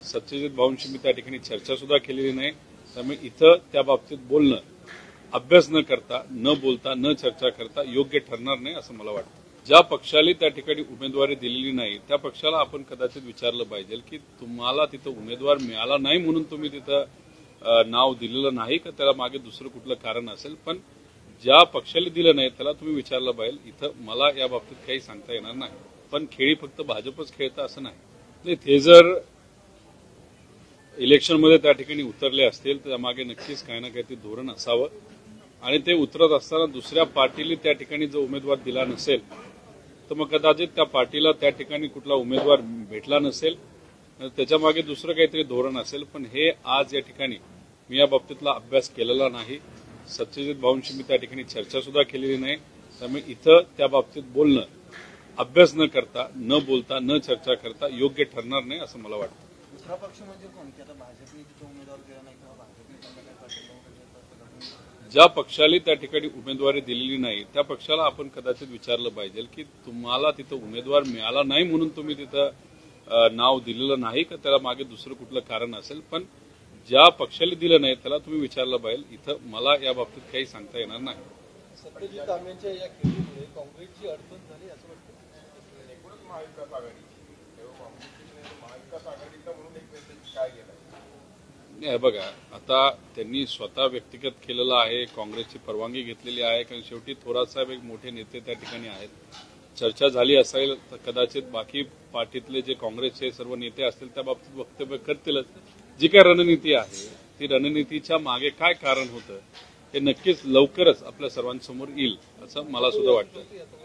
सत्यजित भाऊंशी मी त्या ठिकाणी चर्चा सुद्धा केलेली नाही. त्यामुळे इथं त्या बाबतीत बोलणं अभ्यास न करता, न बोलता, न चर्चा करता योग्य ठरणार नाही असं मला वाटतं. ज्या पक्षाला त्या ठिकाणी उमेदवारी दिलेली नाही त्या पक्षाला आपण कदाचित विचारलं पाहिजे की तुम्हाला तिथं उमेदवार मिळाला नाही म्हणून तुम्ही तिथं नाव दिलेलं नाही का, त्याला मागे दुसरं कुठलं कारण असेल. पण ज्या पक्षाला दिलं नाही त्याला तुम्ही विचारलं पाहिजे. इथं मला या बाबतीत काही सांगता येणार नाही. पण खेळी फक्त भाजपच खेळतं असं नाही. ते जर इलेक्शनमध्ये त्या ठिकाणी उतरले असतील तर त्यामागे नक्कीच काही ना काहीतरी धोरण असावं. आणि ते उतरत असताना दुसऱ्या पार्टीला त्या ठिकाणी जो उमेदवार दिला नसेल तर मग कदाचित त्या पार्टीला त्या ठिकाणी कुठला उमेदवार भेटला नसेल, त्याच्यामागे दुसरं काहीतरी धोरण असेल. पण हे आज या ठिकाणी मी या बाबतीतला अभ्यास केलेला नाही. सत्यजित भाऊंशी मी त्या ठिकाणी चर्चा सुद्धा केलेली नाही. त्यामुळे इथं त्या बाबतीत बोलणं अभ्यास न करता, न बोलता, न चर्चा करता योग्य ठरणार नाही असं मला वाटतं. दुसरा पक्ष म्हणजे कोण की आता भाजपने तिथे उमेदवार दिला नाही किंवा भाजपने त्यांना काही पाठिंबा. ज्या पक्षाला त्या ठिकाणी उमेदवारी दिलेली नाही त्या पक्षाला आपण कदाचित विचारलं पाहिजे की तुम्हाला तिथं उमेदवार मिळाला नाही म्हणून तुम्ही तिथं नाव दिलेलं नाही का, त्याला मागे दुसरं कुठलं कारण असेल. पण ज्या पक्षाला दिलं नाही त्याला तुम्ही विचारलं पाहिजे. इथं मला या बाबतीत काही सांगता येणार नाही. सत्यजित तांब्यांच्या या खेळीमुळे काँग्रेसची अडचण झाली असं वाटतं. एकूणच महाविकास आघाडी महाविकास आघाडीचा म्हणून एक मेसेज काय गेला नाही. बघा, आता त्यांनी स्वतः व्यक्तिगत केलेलं आहे, काँग्रेसची परवानगी घेतलेली आहे. कारण शेवटी थोरात साहेब एक मोठे नेते त्या ठिकाणी आहेत. चर्चा झाली असेल तर कदाचित बाकी पार्टीतले जे काँग्रेसचे सर्व नेते असतील त्या बाबतीत वक्तव्य करतीलच. जी काय रणनीती आहे ती रणनीतीच्या मागे काय कारण होतं हे नक्कीच लवकरच आपल्या सर्वांसमोर येईल असं मला सुद्धा वाटतं.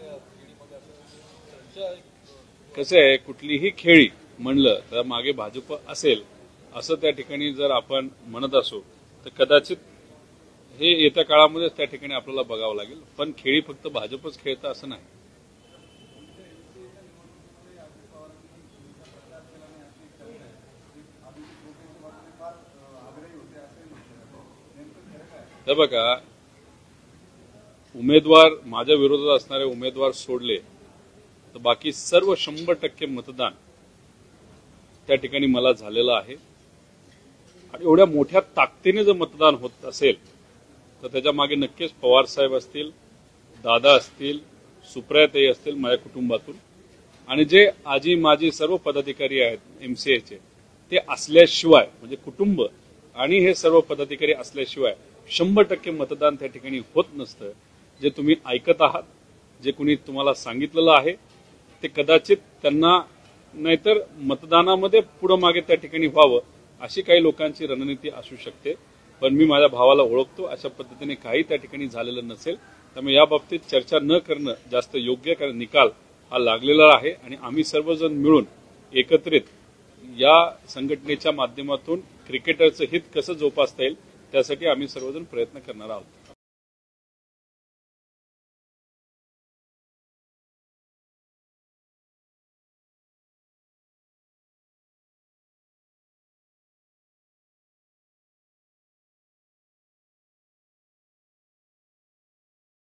कसं आहे, कुठलीही खेळी म्हणलं तर मागे भाजप असेल असं त्या ठिकाणी जर आपण म्हणत असो तर कदाचित हे येत्या काळामध्येच त्या ठिकाणी आपल्याला बघावं लागेल. पण खेळी फक्त भाजपच खेळतं असं नाही. तर बघा, उमेदवार माझ्या विरोधात असणारे उमेदवार सोडले तर बाकी सर्व 100% मतदान त्या ठिकाणी मला झालेलं आहे. आणि एवढ्या मोठ्या ताकदीने जर मतदान होत असेल तर त्याच्या मागे नक्कीच पवार साहेब असतील, दादा असतील, सुप्रियाताई असतील माझ्या कुटुंबातून, आणि जे आजी माजी सर्व पदाधिकारी आहेत MCAचे ते असल्याशिवाय, म्हणजे कुटुंब आणि हे सर्व पदाधिकारी असल्याशिवाय 100% मतदान त्या ठिकाणी होत नसतं. जे तुम्ही ऐकत आहात, जे कुणी तुम्हाला सांगितलेलं आहे ते कदाचित त्यांना नाहीतर मतदानामध्ये पुढं मागे त्या ठिकाणी व्हावं अशी काही लोकांची रणनीती असू शकते. पण मी माझ्या भावाला ओळखतो, अशा पद्धतीने काही त्या ठिकाणी झालेलं नसेल. त्यामुळे या बाबतीत चर्चा न करणं जास्त योग्य, कारण निकाल हा लागलेला आहे आणि आम्ही सर्वजण मिळून एकत्रित या संघटनेच्या माध्यमातून क्रिकेटरचं हित कसं जोपासता येईल त्यासाठी आम्ही सर्वजण प्रयत्न करणार आहोत.